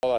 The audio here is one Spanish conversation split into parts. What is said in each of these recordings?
Todas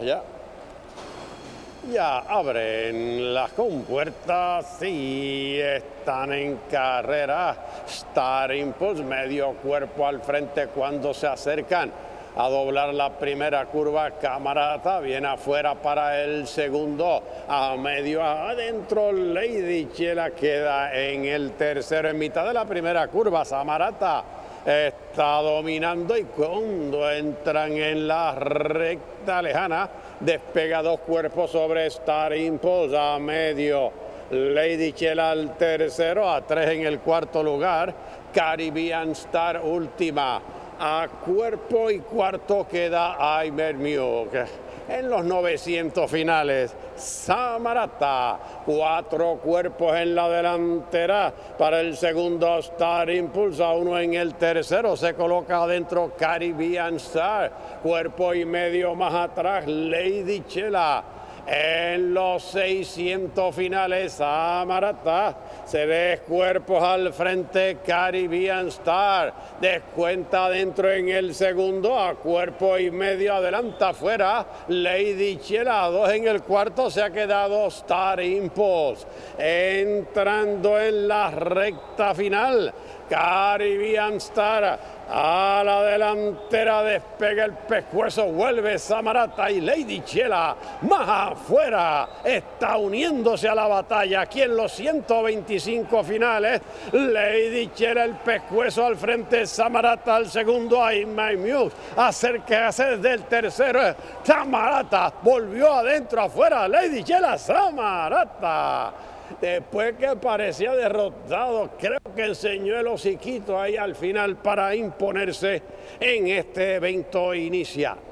ya abren las compuertas y están en carrera. Star Impulse, medio cuerpo al frente cuando se acercan a doblar la primera curva. Camarata viene afuera para el segundo, a medio adentro. Lady Chela queda en el tercero. En mitad de la primera curva, Samarata está dominando, y cuando entran en la recta lejana despega dos cuerpos sobre Star Impulse a medio. Lady Chela al tercero, a 3 en el cuarto lugar. Caribbean Star última. A cuerpo y cuarto queda Ibermute. En los 900 finales, Samarata, 4 cuerpos en la delantera. Para el segundo, Star Impulse, a 1 en el tercero. Se coloca adentro Caribbean Star, cuerpo y medio más atrás, Lady Chela. En los 600 finales, Samarata, se ve cuerpos al frente, Caribbean Star, descuenta adentro en el segundo, a cuerpo y medio adelanta afuera, Lady Chela, a 2 en el cuarto, se ha quedado Star Impulse. Entrando en la recta final, Caribbean Star a la delantera, despega el pescuezo, vuelve Samarata, y Lady Chela más afuera está uniéndose a la batalla. Aquí en los 125 finales, Lady Chela el pescuezo al frente, Samarata al segundo, Ibermute acérquese desde el tercero. Samarata volvió adentro, afuera, Lady Chela, Samarata. Después que parecía derrotado, creo que enseñó el hociquito ahí al final para imponerse en este evento inicial.